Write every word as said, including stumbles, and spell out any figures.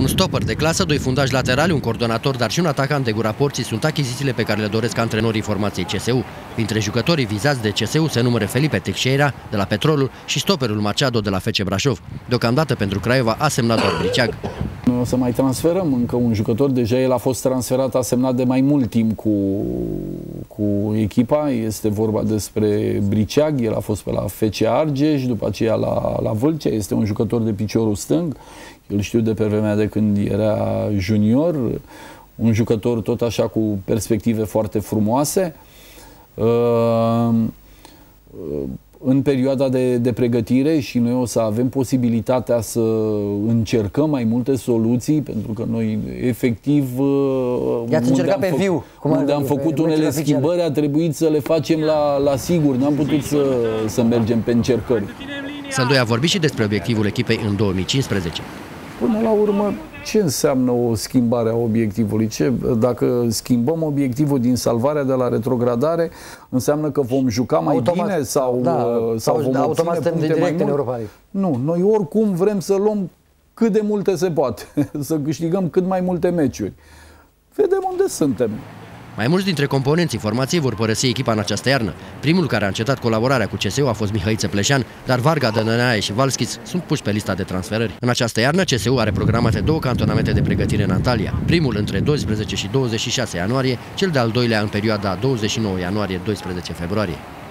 Un stopper de clasă, doi fundași laterali, un coordonator, dar și un atacant de gura porții sunt achizițiile pe care le doresc antrenorii formației C S U. Printre jucătorii vizați de C S U se numără Felipe Teixeira de la Petrolul și stoperul Machado de la F C Brașov. Deocamdată pentru Craiova a semnat doar Briceag. Noi o să mai transferăm încă un jucător, deja el a fost transferat, a semnat de mai mult timp cu, cu echipa, este vorba despre Briceag, el a fost pe la F C Argeș, după aceea la, la Vâlcea, este un jucător de piciorul stâng, îl știu de pe vremea de când era junior, un jucător tot așa cu perspective foarte frumoase. În perioada de, de pregătire și noi o să avem posibilitatea să încercăm mai multe soluții, pentru că noi efectiv I-ați încercat pe viu, unde am făcut unele schimbări, a trebuit să le facem la, la sigur, n-am putut să, să mergem pe încercări. Sândoi a vorbit și despre obiectivul echipei în două mii cincisprezece. Până la urmă, ce înseamnă o schimbare a obiectivului? Ce, dacă schimbăm obiectivul din salvarea de la retrogradare, înseamnă că vom juca mai automat, bine sau, da, sau vom automat obține puncte mai mult? În Europa. Nu, noi oricum vrem să luăm cât de multe se poate, să câștigăm cât mai multe meciuri. Vedem unde suntem. Mai mulți dintre componenții formației vor părăsi echipa în această iarnă. Primul care a încetat colaborarea cu C S U a fost Mihai Țepleșan, dar Varga, Dănănaie și Valschis sunt puși pe lista de transferări. În această iarnă, C S U are programate două cantonamente de pregătire în Antalya. Primul între doisprezece și douăzeci și șase ianuarie, cel de-al doilea în perioada douăzeci și nouă ianuarie - doisprezece februarie.